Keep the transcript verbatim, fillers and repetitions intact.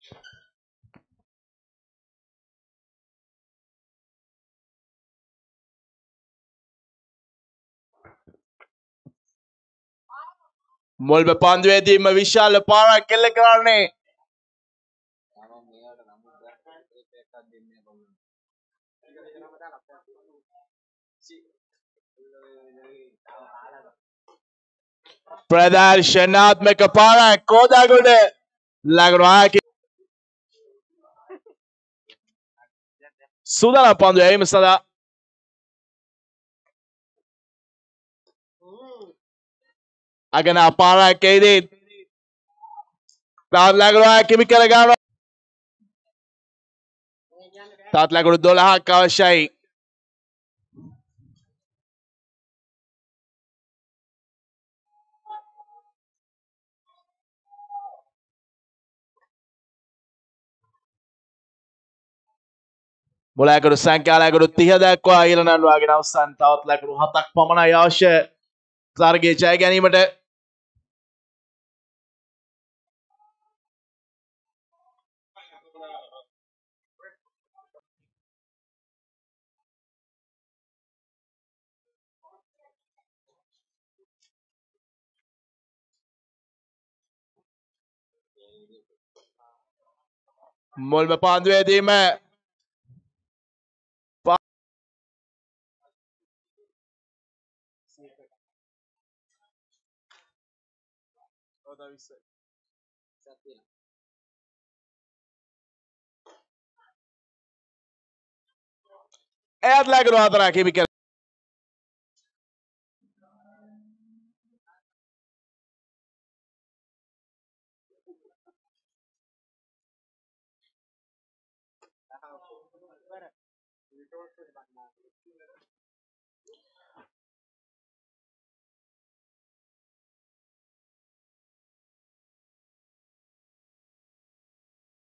මුල්ම පන්දුවේදීම විශාල පාරක් කෙල්ල කරන්නේ ප්‍රදර්ශනාත්මක පාරක් කෝදාගොඩ ළඟට සූදානම් පන්දු එයිම සඳහා අගනා පාරක් එයිදී තාත් ළඟට කිමි කර ගන්නවා තාත් ළඟට දොළහක් අවශ්‍යයි මුලයකට සංඛ්‍යාලයකට තිහ දක්වා ඊළනන්වාගෙන අවසන් තවත් ලකුණු හතක් පමණයි අවශ්‍ය තරගයේ ජය ගැනීමට මුල්ම පන්දුවේදීම එයත් ලකුණු හතරක් හිමි කර